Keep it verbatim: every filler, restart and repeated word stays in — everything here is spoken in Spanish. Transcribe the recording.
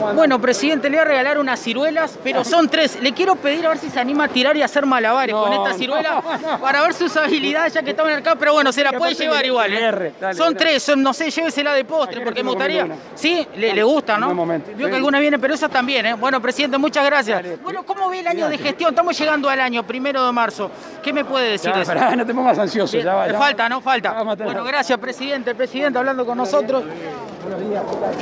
Bueno, presidente, le voy a regalar unas ciruelas, pero son tres. Le quiero pedir a ver si se anima a tirar y hacer malabares no, con esta ciruela no, no. para ver sus habilidades ya que estamos en el campo. Pero bueno, se la puede llevar igual. ¿eh? Dale, son dale. tres, son, no sé, llévesela de postre porque me gustaría. Sí, le, le gusta, ¿no? Vio que algunas vienen, pero esas también. ¿eh? Bueno, presidente, muchas gracias. Dale. Bueno, ¿cómo ve el año de gestión? Estamos llegando al año, primero de marzo. ¿Qué me puede decir ya, de eso? Pará, no te pongas ansioso. Ya va, ya falta, ¿no? Falta. Bueno, gracias, presidente. El presidente hablando con nosotros. Buenos días.